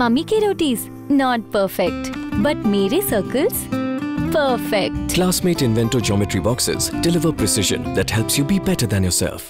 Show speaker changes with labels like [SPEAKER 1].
[SPEAKER 1] Mummy की rotis not perfect, but मेरे circles perfect.
[SPEAKER 2] Classmate Inventor Geometry Boxes deliver precision that helps you be better than yourself.